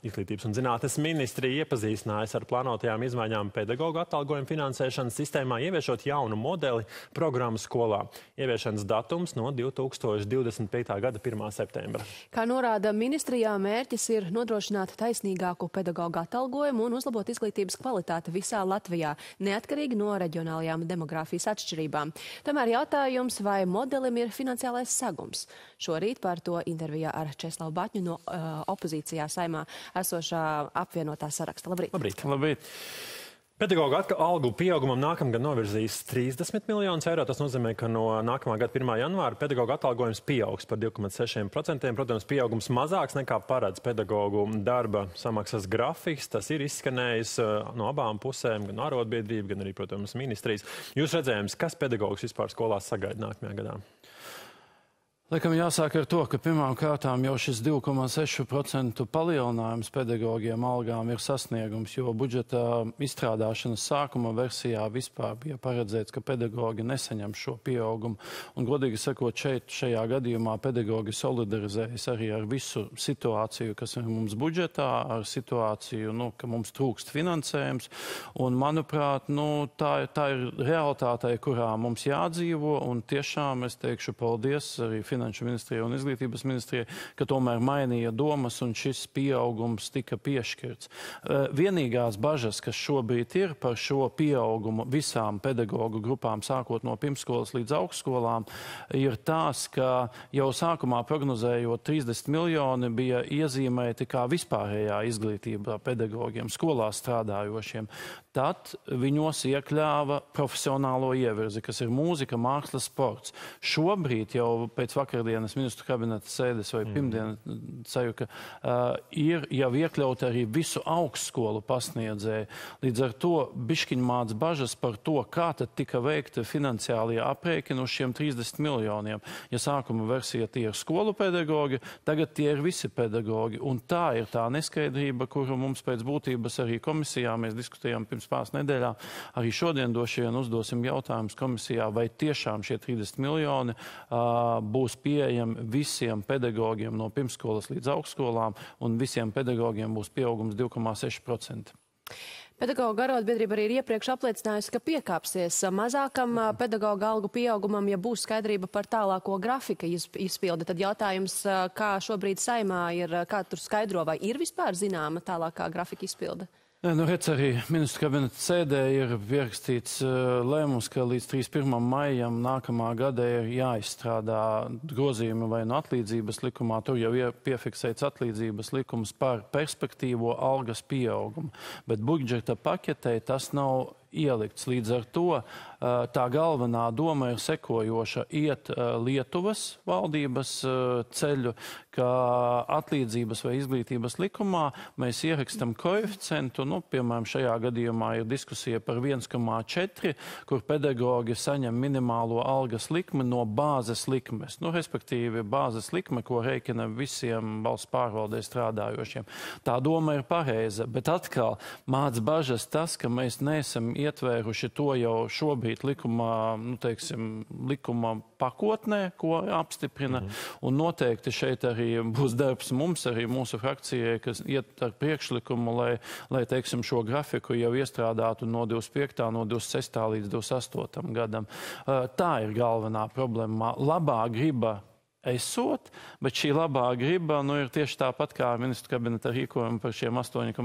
Izglītības un zinātnes ministrija iepazīstinājās ar plānotajām izmaiņām pedagoģu atalgojuma finansēšanas sistēmā, ieviešot jaunu modeli programmu skolā. Ieviešanas datums no 2025. gada 1. septembra. Kā norāda ministrijā, mērķis ir nodrošināt taisnīgāku pedagoģu atalgojumu un uzlabot izglītības kvalitāti visā Latvijā, neatkarīgi no reģionālajām demogrāfijas atšķirībām. Tomēr jautājums, vai modelim ir finansiālais segums. Šorīt par to intervijā ar Česlavu Batņu no opozīcijā Saeimā esošā apvienotā saraksta. Labrīt. Labrīt. Labrīt. Pedagoģu algu pieaugumam nākamgad novirzīs 30 miljonus eiro. Tas nozīmē, ka no nākamā gada 1. janvāra pedagoģu atalgojums pieaugs par 2,6%. Protams, pieaugums mazāks nekā paredz pedagoģu darba samaksas grafiks. Tas ir izskanējis no abām pusēm, gan arotbiedrība, gan arī, protams, ministrijas. Jūs redzējums, kas pedagoģus vispār skolās sagaida nākamajā gadā? Laikam jāsāk ar to, ka pirmām kārtām jau šis 2,6% palielinājums pedagoģiem algām ir sasniegums, jo budžeta izstrādāšanas sākuma versijā vispār bija paredzēts, ka pedagoģi nesaņem šo pieaugumu. Un, godīgi sakot, šajā gadījumā pedagoģi solidarizējas arī ar visu situāciju, kas ir mums budžetā, ar situāciju, ka mums trūkst finansējums. Un, manuprāt, tā ir realitātei, kurā mums jādzīvo, un tiešām es teikšu paldies arī Finanšu ministrijai un Izglītības ministrijai, ka tomēr mainīja domas un šis pieaugums tika piešķirts. Vienīgās bažas, kas šobrīd ir par šo pieaugumu visām pedagoģu grupām, sākot no pirmskolas līdz augstskolām, ir tās, ka jau sākumā prognozējot 30 miljoni bija iezīmēti kā vispārējā izglītība pedagoģiem, skolā strādājošiem. Tad viņos iekļāva profesionālo ievirzi, kas ir mūzika, māksla, sports. Šobrīd jau pēc vakardienas ministru kabineta sēdes vai pirmdien ceru, ka ir jau iekļauti arī visu augstskolu pasniedzēju. Līdz ar to bišķiņ māc bažas par to, kā tad tika veikta finansiālie aprēķini uz šiem 30 miljoniem. Ja sākuma versija tie ir skolu pedagoģi, tagad tie ir visi pedagoģi. Un tā ir tā neskaidrība, kuru mums pēc būtības arī komisijā mēs diskutējām pirms pāris nedēļām. Arī šodien droši vien uzdosim jautājumus komisijā, vai tiešām šie 30 miljoni būs pieejami visiem pedagogiem no pirmskolas līdz augstskolām, un visiem pedagogiem būs pieaugums 2,6%. Pedagoģu arotbiedrība arī ir iepriekš apliecinājusi, ka piekāpsies mazākam pedagoģu algu pieaugumam, ja būs skaidrība par tālāko grafika izpildi. Tad jautājums, kā šobrīd Saeimā ir, kā tur skaidro, vai ir vispār zināma tālākā grafika izpilde? Redz, arī ministru kabineta sēdē ir pierakstīts lēmums, ka līdz 31. maijam nākamā gada ir jāizstrādā grozījumi vai no atlīdzības likumā. Tur jau ir piefiksēts atlīdzības likums par perspektīvo algas pieaugumu. Bet budžeta paketē tas nav ielikts. Līdz ar to tā galvenā doma ir sekojoša: iet Lietuvas valdības ceļu, ka atlīdzības vai izglītības likumā mēs ierakstam koeficientu, piemēram, šajā gadījumā ir diskusija par 1,4, kur pedagoģi saņem minimālo algas likmi no bāzes likmes. Respektīvi, bāzes likme, ko rēķina visiem valsts pārvaldē strādājošiem. Tā doma ir pareiza, bet atkal māc bažas tas, ka mēs neesam ietvēruši to jau šobrīd likuma, likuma pakotnē, ko apstiprina. Un noteikti šeit arī būs darbs mums, arī mūsu frakcijai, kas iet ar priekšlikumu, lai teiksim, šo grafiku jau iestrādātu no 25. no 26. līdz 28. gadam. Tā ir galvenā problēma. Labā griba esot, bet šī labā griba ir tieši tāpat kā ministru kabineta rīkojumi par šiem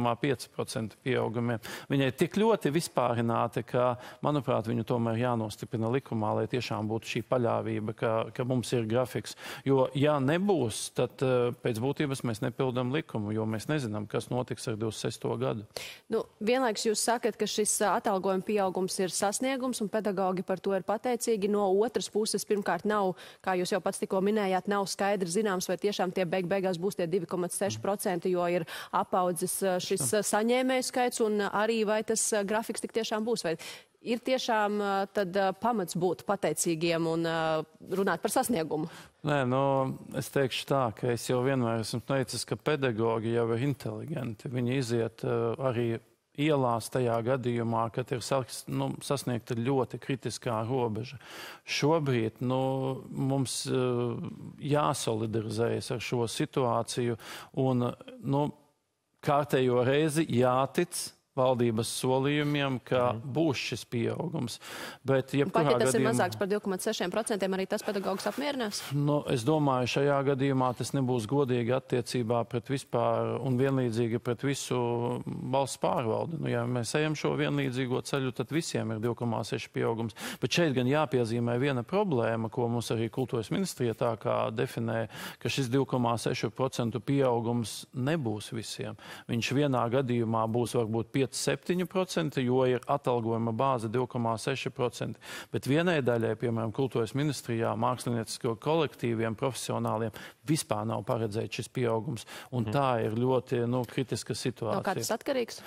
8,5% pieaugumiem. Viņai tik ļoti vispārināti, ka, manuprāt, viņu tomēr jānostiprina likumā, lai tiešām būtu šī paļāvība, ka mums ir grafiks. Jo, ja nebūs, tad pēc būtības mēs nepildam likumu, jo mēs nezinām, kas notiks ar 26. gadu. Vienlaikus jūs sakat, ka šis atalgojuma pieaugums ir sasniegums, un pedagoģi par to ir pateicīgi. No otras puses, pirmkārt, nav, kā jūs jau pats tikko minējāt, nav skaidri zināms, vai tiešām tie beigās būs tie 2,6%, jo ir apaudzis šis saņēmēju skaits, un arī vai tas grafiks tik tiešām būs. Vai ir tiešām tad pamats būt pateicīgiem un runāt par sasniegumu? Nē, es teikšu tā, ka es jau vienmēr esmu teicis, ka pedagoģi jau ir inteliģenti. Viņi iziet arī ielās tajā gadījumā, kad ir sasniegta ļoti kritiskā robeža. Šobrīd mums jāsolidarizējas ar šo situāciju un kārtējo reizi jātic valdības solījumiem, ka būs šis pieaugums. Bet, pat, ja tas ir mazāks par 2,6%, arī tas pedagogus apmierinās? Nu, es domāju, šajā gadījumā tas nebūs godīgi attiecībā pret vispār un vienlīdzīgi pret visu valsts pārvaldi. Nu, ja mēs ejam šo vienlīdzīgo ceļu, tad visiem ir 2,6 pieaugums. Bet šeit gan jāpiezīmē viena problēma, ko mums arī kultūras ministrija tā kā definē, ka šis 2,6% pieaugums nebūs visiem. Viņš vienā gadījumā būs varbūt 5–7%, jo ir atalgojuma bāze 2,6%. Bet vienai daļai, piemēram, kultūras ministrijā, māksliniecisko kolektīviem, profesionāliem, vispār nav paredzēts šis pieaugums. Un tā ir ļoti kritiska situācija. No kā tas atkarīgs?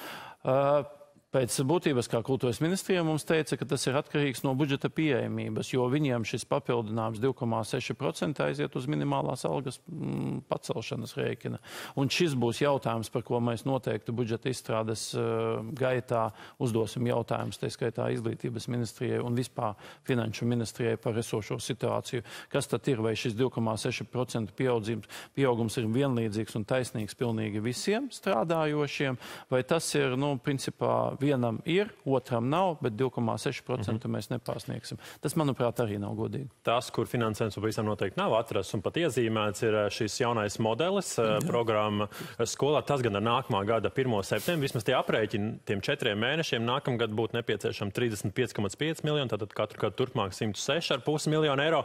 Pēc būtības, kā kultūras ministrija mums teica, ka tas ir atkarīgs no budžeta pieejamības, jo viņiem šis papildinājums 2,6% aiziet uz minimālās algas pacelšanas rēķina. Un šis būs jautājums, par ko mēs noteikti budžeta izstrādes gaitā uzdosim jautājumus, tā skaitā izglītības ministrijai un vispār finanšu ministrijai par esošo situāciju. Kas tad ir, vai šis 2,6% pieaugums ir vienlīdzīgs un taisnīgs pilnīgi visiem strādājošiem, vai tas ir, principā, vienam ir, otram nav, bet 2,6% mēs nepārsniegsim. Tas, manuprāt, arī nav godīgi. Tas, kur finansējums pavisam noteikti nav atrasts un pat iezīmēts, ir šis jaunais modelis, programma skolā. Tas gan ar nākamā gada 1. septembri, vismaz tie aprēķini tiem 4 mēnešiem, nākamgad būtu nepieciešami 35,5 miljoni, tātad katru gadu turpmāk 106,5 miljonu eiro.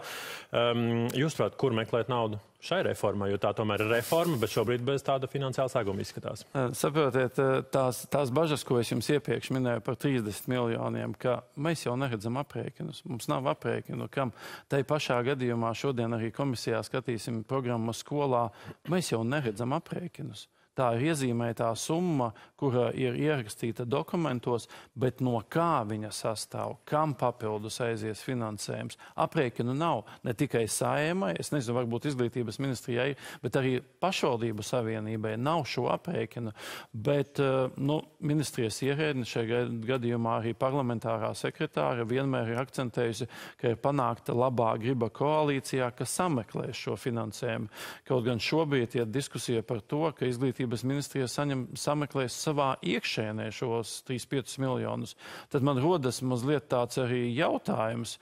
Jūs prāt, kur meklēt naudu šai reformai, jo tā tomēr ir reforma, bet šobrīd bez tāda finansiāla sāguma izskatās? Saprotiet, tās bažas, ko es jums iepriekš minēju par 30 miljoniem, ka mēs jau neredzam aprēķinus. Mums nav aprēķinu, kam tai pašā gadījumā šodien arī komisijā skatīsim programmu skolā. Mēs jau neredzam aprēķinus. Tā ir iezīmētā summa, kura ir ierakstīta dokumentos, bet no kā viņa sastāv, kam papildus aizies finansējums. Aprēķinu nav ne tikai Saeimai, es nezinu, varbūt izglītības ministrijai, bet arī pašvaldību savienībai nav šo aprēķinu. Bet ministrijas ierēdne, šajā gadījumā arī parlamentārā sekretāra, vienmēr ir akcentējusi, ka ir panākta labā griba koalīcijā, ka sameklēs šo finansējumu. Kaut gan šobrīd ir diskusija par to, ka izglītības ministrija sameklēs savā iekšēnē šos 3–5 miljonus. Tad man rodas mazliet tāds arī jautājums.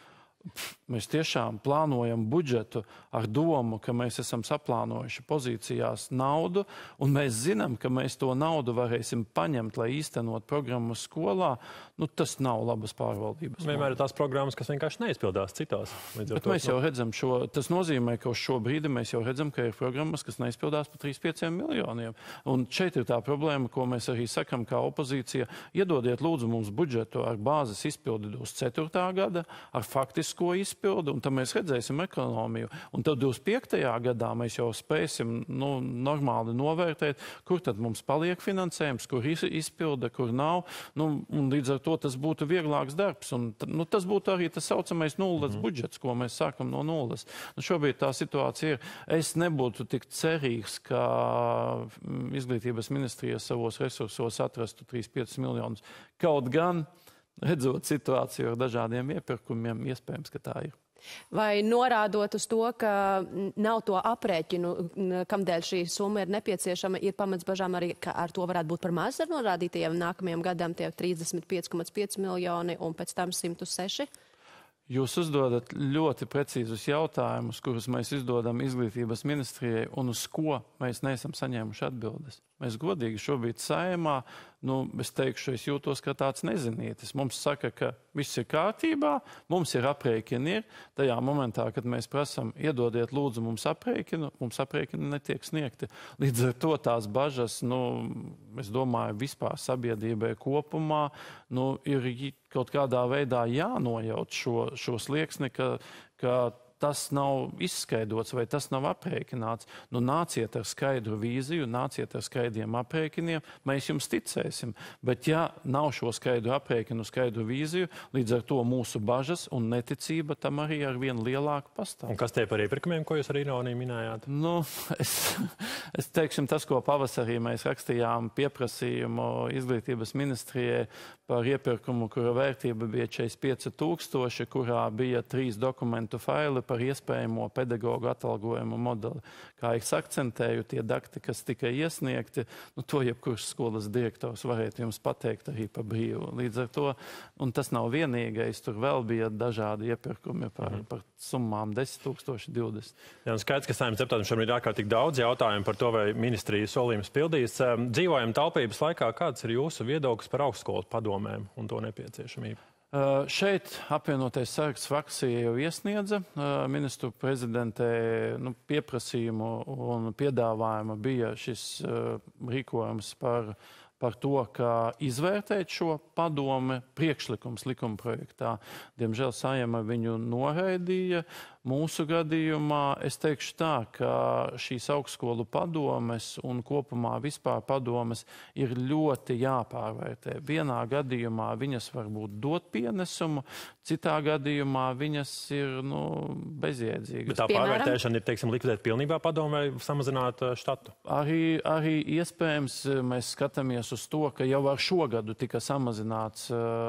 Mēs tiešām plānojam budžetu ar domu, ka mēs esam saplānojuši pozīcijās naudu, un mēs zinām, ka mēs to naudu varēsim paņemt, lai īstenot programmu skolā. Tas nav labas pārvaldības. Vienmēr ir tās programmas, kas vienkārši neizpildās citās. Bet mēs jau redzam tas nozīmē, ka uz šo brīdi mēs jau redzam, ka ir programmas, kas neizpildās par 3–5 miljoniem. Un šeit ir tā problēma, ko mēs arī sakam kā opozīcija. Iedodiet lūdzu mums budžetu ar bāzes izpildi uz 4. gada, ar faktisko izpildu, un tad mēs redzēsim ekonomiju. Un tad 25. gadā mēs jau spēsim normāli novērtēt, kur tad mums paliek finansējums, kur izpilda, kur nav. Un līdz ar to tas būtu vieglāks darbs. Un tas būtu arī tas saucamais nulles budžets, ko mēs sākam no nulles. Šobrīd tā situācija ir. Es nebūtu tik cerīgs, ka izglītības ministrija savos resursos atrastu 3–5 miljonus. Kaut gan, redzot situāciju ar dažādiem iepirkumiem, iespējams, ka tā ir. Vai norādot uz to, ka nav to aprēķinu, kamdēļ šī summa ir nepieciešama, ir pamats bažām arī, ka ar to varētu būt par maz ar norādītajiem nākamajam gadam tie 35,5 miljoni un pēc tam 106? Jūs uzdodat ļoti precīzus jautājumus, kurus mēs izdodam izglītības ministrijai, un uz ko mēs neesam saņēmuši atbildes. Mēs godīgi šobrīd Saeimā, es teikšu, es jūtos, ka tāds nezinītis. Mums saka, ka viss ir kārtībā, mums ir aprēķini ir. Tajā momentā, kad mēs prasam, iedodiet lūdzu mums aprēķini netiek sniegti. Līdz ar to tās bažas, es domāju, vispār sabiedrībai kopumā, ir kaut kādā veidā jānojauc šo slieksni, ka tas nav izskaidrots vai tas nav aprēķināts. Nāciet ar skaidru vīziju, nāciet ar skaidriem aprēķiniem, mēs jums ticēsim. Bet ja nav šo skaidru aprēķinu, skaidru vīziju, līdz ar to mūsu bažas un neticība tam arī ar vien lielāku pastāv. Un kas tie par iepirkumiem, ko jūs ar ironiju minējāt? Es teiksim, tas, ko pavasarī mēs rakstījām pieprasījumu izglītības ministrijai par iepirkumu, kura vērtība bija 45 000, kurā bija 3 dokumentu faili par par iespējamo pedagoģu atalgojumu modeli. Kā es akcentēju, tie dakti, kas tika iesniegti, to jebkurš skolas direktors varētu jums pateikt arī pa brīvu. Līdz ar to, un tas nav vienīgais, tur vēl bija dažādi iepirkumi par summām 10 000, 20. Jā, skaidrs, ka Saeimas deputātiem šobrīd ir ārkārtīgi daudz jautājumu par to, vai ministrija solījums pildīs. Dzīvojam taupības laikā, kāds ir jūsu viedoklis par augstskolu padomēm un to nepieciešamību? Šeit apvienotais Saraksts frakcija jau iesniedza ministru prezidentē pieprasījumu un piedāvājumu bija šis rīkojums par to, kā izvērtēt šo padome priekšlikums likumprojektā. Diemžēl Saeima viņu noraidīja. Mūsu gadījumā es teikšu tā, ka šīs augstskolu padomes un kopumā vispār padomes ir ļoti jāpārvērtē. Vienā gadījumā viņas varbūt dot pienesumu, citā gadījumā viņas ir bezjēdzīgas. Bet tā pārvērtēšana ir, teiksim, likvidēt pilnībā padomu vai samazināt štatu? Arī iespējams mēs skatāmies uz to, ka jau ar šo gadu tika samazināts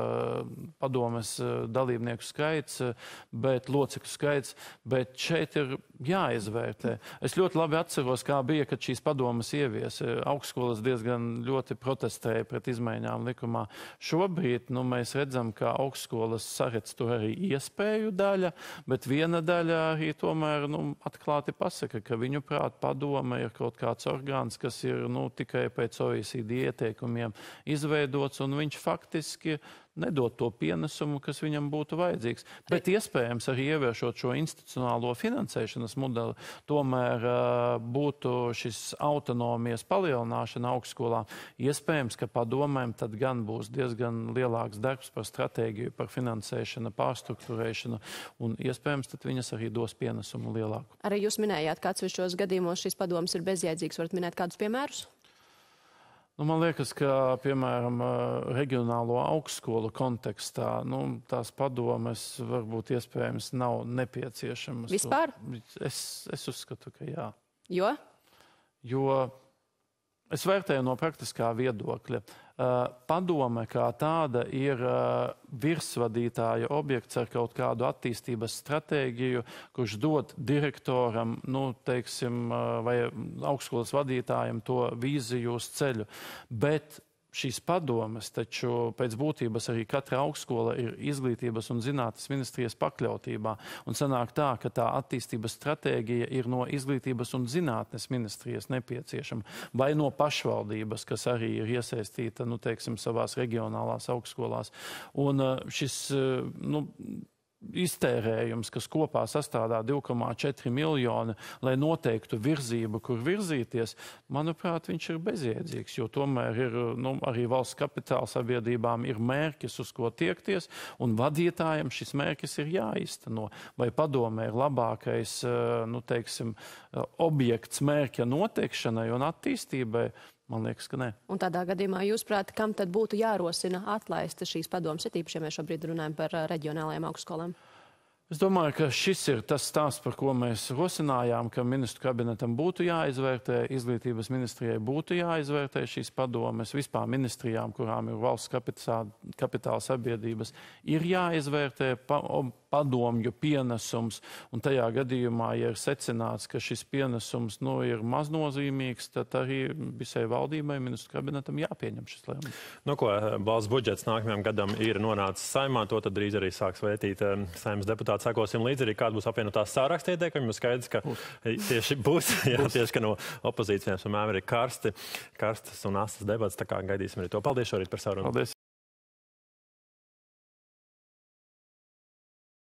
padomes dalībnieku skaits, locekļu skaits, bet šeit ir jāizvērtē. Es ļoti labi atceros, kā bija, kad šīs padomas ieviesa. Augstskolas diezgan ļoti protestēja pret izmaiņām likumā. Šobrīd mēs redzam, ka augstskolas saredz tur arī iespēju daļa, bet viena daļa arī tomēr atklāti pasaka, ka viņu prāt padome ir kaut kāds orgāns, kas ir tikai pēc OECD ieteikumiem izveidots, un viņš faktiski nedod to pienesumu, kas viņam būtu vajadzīgs. Bet iespējams arī ieviešot šo institucionālo finansēšanas modeli, tomēr būtu šis autonomijas palielināšana augstskolām. Iespējams, ka padomēm tad gan būs diezgan lielāks darbs par stratēģiju, par finansēšanu, pārstruktūrēšanu, un iespējams tad viņas arī dos pienesumu lielāku. Arī jūs minējāt, ka atsevišķos gadījumos šīs padomas ir bezjēdzīgas. Varat minēt kādus piemērus? Man liekas, ka, piemēram, reģionālo augstskolu kontekstā, tās padomes varbūt iespējams nav nepieciešamas. Vispār? Es uzskatu, ka jā. Jo? Jo es vērtēju no praktiskā viedokļa. Padome kā tāda ir virsvadītāja objekts ar kaut kādu attīstības stratēģiju, kurš dod direktoram, vai augstskolas vadītājiem to vīziju uz ceļu. Bet šīs padomes, taču pēc būtības arī katra augstskola ir izglītības un zinātnes ministrijas pakļautībā. Un sanāk tā, ka tā attīstības stratēģija ir no izglītības un zinātnes ministrijas nepieciešama. Vai no pašvaldības, kas arī ir iesaistīta, savās reģionālās augstskolās. Un šis, iztērējums, kas kopā sastādā 2,4 miljoni, lai noteiktu virzību, kur virzīties, manuprāt, viņš ir bezjēdzīgs, jo tomēr ir arī valsts kapitāla sabiedrībām ir mērķis, uz ko tiekties, un vadītājiem šis mērķis ir jāizteno. Vai padomē ir labākais, objekts mērķa noteikšanai un attīstībai? Man liekas, ka nē. Un tādā gadījumā, jūsuprāt, kam tad būtu jārosina atlaist šīs padomas, ja mēs šobrīd runājam par reģionālajām augstskolām? Es domāju, ka šis ir tas stāsts, par ko mēs rosinājām, ka ministru kabinetam būtu jāizvērtē, izglītības ministrijai būtu jāizvērtē šīs padomes, vispār ministrijām, kurām ir valsts kapitāla sabiedrības, ir jāizvērtē padomju pienesums, un tajā gadījumā, ja ir secināts, ka šis pienesums ir maznozīmīgs, tad arī visai valdībai, ministru kabinetam jāpieņem šis lēmums. Valsts budžets nākamajam gadam ir nonācis Saeimā, to tad drīz arī sāks vētīt Saeimas deputāti. Sekosim līdzi arī, kāda būs apvienotās Saraksta ieteikumi. Skaidrs, ka tieši būs, tieši, ka no opozīcijām vienmēr ir karstas un astas debats, tā kā gaidīsim arī to. Paldies šorīt par sarunu.